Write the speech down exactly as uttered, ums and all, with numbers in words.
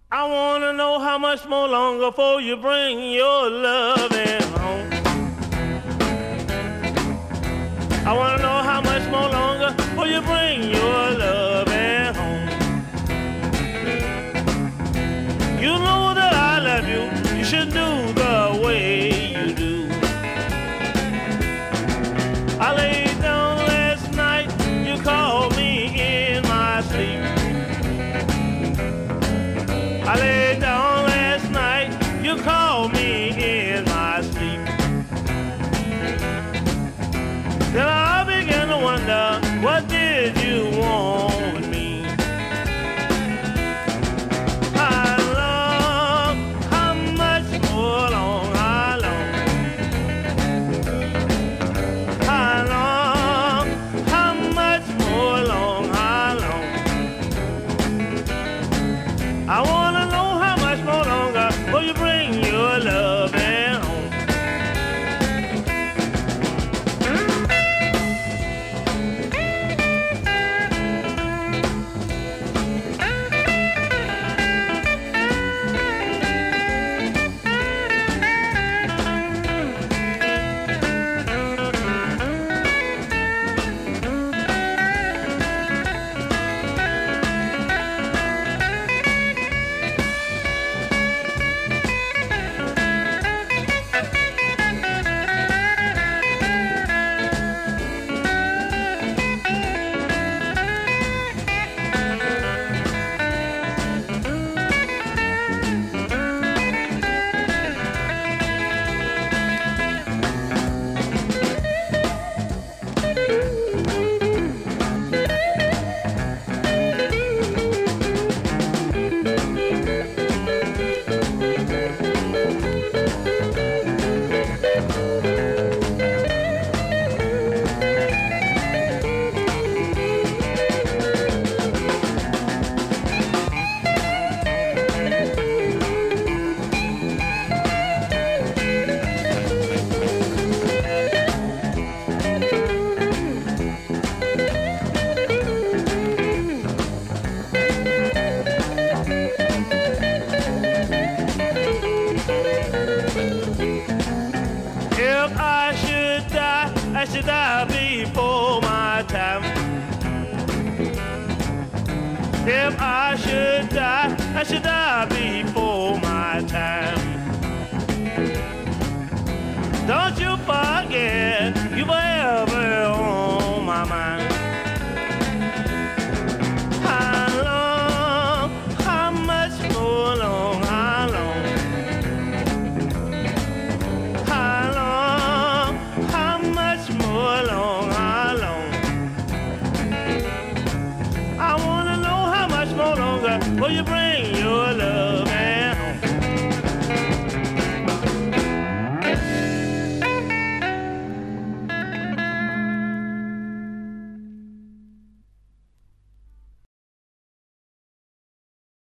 I wanna know how much more longer before you bring your loving home. I wanna know how much more longer before you bring your loving home. You know that I love you, you should do the way you do. I laid down last night, you called me in my sleep. I laid down last night, you called me in my sleep. Then I began to wonder, what did you want with me? How long, how much more long, how long? How long, how much more long, how long? I wanna know how much more longer will you bring your love and home. If I should die, I should die before my time. If I should die, I should die before my time. Don't you forget, you forever on my mind. How long, how much more long, how long? More long, how long? I wanna know how much more longer will you bring your love